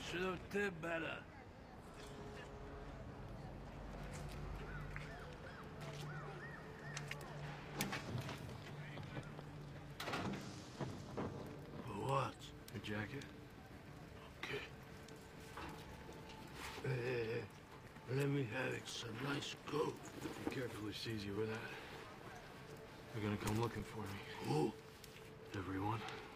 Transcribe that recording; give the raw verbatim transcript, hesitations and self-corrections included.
Should have did better. For what? Your jacket? Okay. Hey, hey, hey. Let me have it. It's a nice coat. Be careful who sees you with that. They're gonna come looking for me. Who? Everyone.